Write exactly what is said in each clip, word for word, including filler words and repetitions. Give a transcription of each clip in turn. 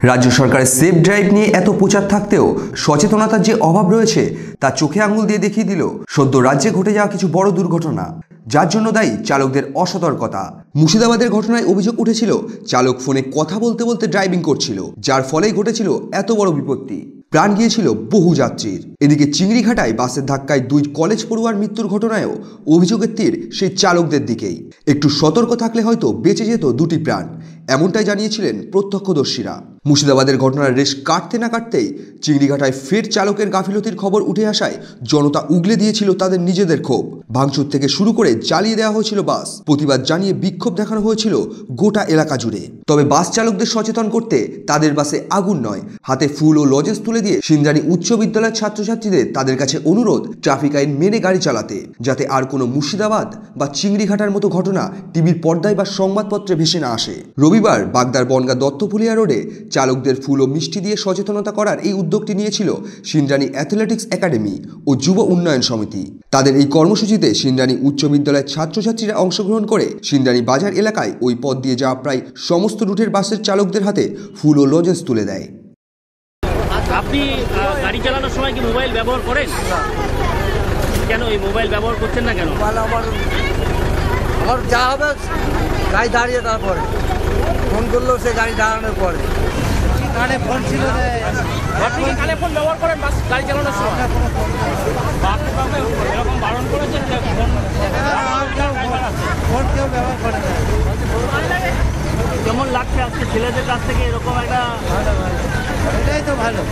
রাজ্য সরকারের safe drive নিয়ে এত প্রচার থাকতেও সচেতনতার যে অভাব রয়েছে তা চোখে আঙুল দিয়ে দেখিয়ে দিল সদ্য রাজ্যে ঘটে যাওয়া কিছু বড় দুর্ঘটনা, যার জন্য দায়ী চালকদের অসতর্কতা। মুর্শিদাবাদের ঘটনায় অভিযোগ উঠেছিল চালক ফোনে কথা বলতে বলতে ড্রাইভিং করছিল, যার ফলেই ঘটেছিল এত বড় বিপত্তি। প্রাণ গিয়েছিল বহু যাত্রীর। এদিকে চিংড়িঘাটায় বাসের ধাক্কায় দুই কলেজ পড়ুয়ার মৃত্যুর ঘটনায়ও অভিযোগের তীর সেই চালকদের দিকেই। একটু সতর্ক থাকলে হয়তো বেঁচে যেত দুটি প্রাণ, এমনটাই জানিয়েছিলেন প্রত্যক্ষদর্শীরা। মুর্শিদাবাদের ঘটনার রেশ কাটতে না কাটতেই চিংড়িঘাটায় ফের চালকের গাফিলতির খবর উঠে আসায় জনতা উগলে দিয়েছিল তাদের নিজেদের ক্ষোভ। ভাঙচুর থেকে শুরু করে জ্বালিয়ে দেওয়া হয়েছিল বাস, প্রতিবাদ জানিয়ে বিক্ষোভ দেখানো হয়েছিল গোটা এলাকা জুড়ে। তবে বাস চালকদের সচেতন করতে তাদের বাসে আগুন নয়, হাতে ফুল ও লজেন্স তুলে দিয়ে সিন্দ্রানী উচ্চ বিদ্যালয়ের ছাত্রছাত্রীদের তাদের কাছে অনুরোধ ট্রাফিক আইন মেনে গাড়ি চালাতে, যাতে আর কোনো মুর্শিদাবাদ বা চিংড়িঘাটার মতো ঘটনা টিভির পর্দায় বা সংবাদপত্রে ভেসে না আসে। রবিবার বাগদার বনগা দত্তপুলিয়া রোডে চালকদের ফুল ও মিষ্টি দিয়ে সচেতনতা করার এই উদ্যোগটি নিয়েছিল সিন্দ্রানী অ্যাথলেটিক্স একাডেমি ও যুব উন্নয়ন সমিতি। তাদের এই কর্মসূচিতে সিন্দ্রানী উচ্চ বিদ্যালয়ের ছাত্রছাত্রীরা অংশগ্রহণ করে সিন্দ্রানী বাজার এলাকায় ওই পথ দিয়ে যাওয়া প্রায় সমস্ত রুটের বাসের চালকদের হাতে ফুল ও লজেন্স তুলে দেয়। আপনি গাড়ি চালানোর সময় কি মোবাইল ব্যবহার করেন? কেন এই মোবাইল ব্যবহার করছেন না কেন? আমার আমার যা হবে গাড়ি দাঁড়িয়ে তারপরে ফোন করলেও সে গাড়ি দাঁড়ানোর পরে কানে ফোন ছিল। আপনি কি কানে ফোন ব্যবহার করেন বাস গাড়ি চালানোর সময়? এরকম বারণ করেছেন যে ফোন কেউ ব্যবহার করে না। কেমন লাগছে আজকে ছেলেদের কাছ থেকে এরকম একটা? ভালো ভালো, এটাই তো ভালো।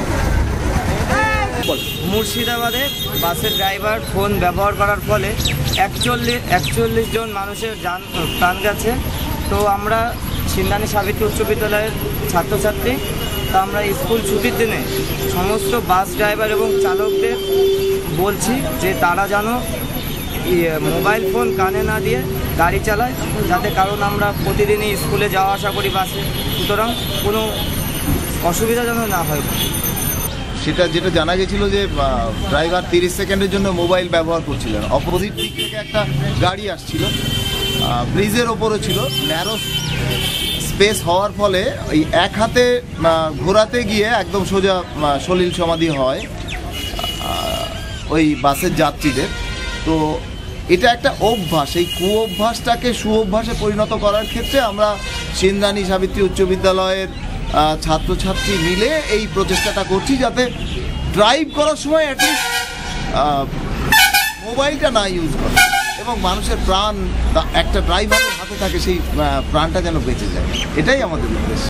মুর্শিদাবাদে বাসের ড্রাইভার ফোন ব্যবহার করার ফলে একচল্লিশ একচল্লিশ জন মানুষের যান প্রাণ গেছে। তো আমরা সিন্দ্রানী সাবিত্রী উচ্চ বিদ্যালয়ের ছাত্রছাত্রী, তা আমরা স্কুল ছুটির দিনে সমস্ত বাস ড্রাইভার এবং চালকদের বলছি যে তারা যেন মোবাইল ফোন কানে না দিয়ে গাড়ি চালায়, যাতে কারণ আমরা প্রতিদিনই স্কুলে যাওয়া আসা করি বাসে, সুতরাং কোনো অসুবিধা যেন না হয়। সেটা যেটা জানা গেছিল যে ড্রাইভার তিরিশ সেকেন্ডের জন্য মোবাইল ব্যবহার করছিলেন। অপোজিট দিক থেকে একটা গাড়ি আসছিল, ব্রিজের ওপরে ছিল, ন্যারো স্পেস হওয়ার ফলে ওই এক হাতে ঘোরাতে গিয়ে একদম সোজা সলিল সমাধি হয় ওই বাসের যাত্রীদের। তো এটা একটা অভ্যাস, এই কু অভ্যাসটাকে সুঅভ্যাসে পরিণত করার ক্ষেত্রে আমরা সিন্দ্রানী সাবিত্রী উচ্চ বিদ্যালয়ের ছাত্রছাত্রী মিলে এই প্রচেষ্টাটা করছি, যাতে ড্রাইভ করার সময় অ্যাটলিস্ট মোবাইলটা না ইউজ করে এবং মানুষের প্রাণ একটা ড্রাইভারের হাতে থাকে, সেই প্রাণটা যেন বেঁচে যায়, এটাই আমাদের উদ্দেশ্য।